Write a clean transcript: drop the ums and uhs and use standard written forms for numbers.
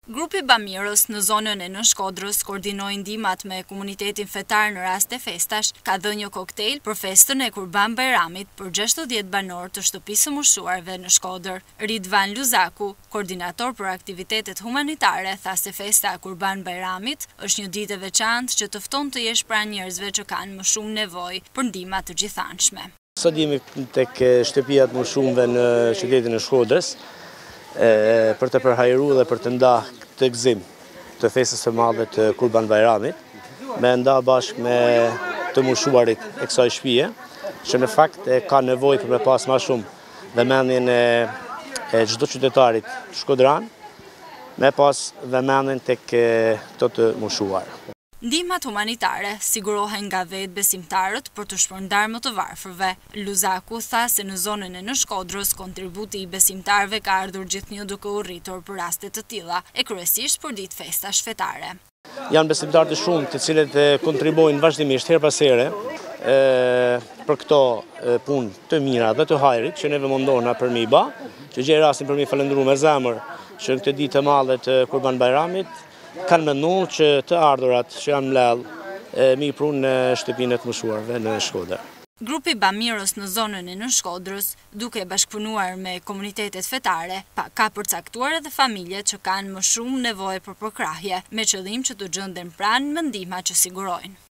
Grupi Bamiros në zonën e Shkodrës koordinoi ndihmat me komunitetin fetar në rast e festash, ka dhënë një koktejl për festën e Kurban Bajramit për 60 banor të shtëpisë së moshuarve në Shkodër. Ridvan Luzaku, koordinator për aktivitetet humanitare, tha se festa e Kurban Bajramit është një ditë e veçantë që të fton të jesh pranë njerëzve që kanë më shumë nevojë për ndihma të gjithanshme. Sot jemi tek shtëpia të moshuarve në qytetin e Shkodrës për të përhajruar dhe për të ndarë këtë gëzim të festës së madhe të Kurban Bajramit, me nda bashkë me të moshuarit e kësaj shtëpie, që në fakt ka nevojë për me pas më shumë vëmendjen e çdo qytetarit shkodran, me pas vëmendjen tek të moshuar. Ndihmat humanitare sigurohen nga vetë besimtarët për të shpërndarë më të varfërve. Luzaku tha se në zonën e Shkodrës kontributi i besimtarëve ka ardhur gjithnjë duke u rritur për raste të tilla, e kryesisht për ditë festash fetare. Janë besimtarë të shumë të cilët kontribuojnë vazhdimisht her pas here për këto punë të mira dhe të hajrit që neve mundohna për mi bë, që gjej rastin për mi falendëruar me zemër që në këtë ditë të madhe të Kurban Bajramit kanë menduar që të ardhurat që janë mbledh mi prunë në shtëpinë të moshuarve në Shkodër. Grupi Bamiros në zonën e Shkodrës, duke bashkëpunuar me komunitetet fetare, ka përcaktuar edhe familjet që kanë më shumë nevojë për përkrahje, me qëllim që të gjenden pranë me ndihma që sigurojnë.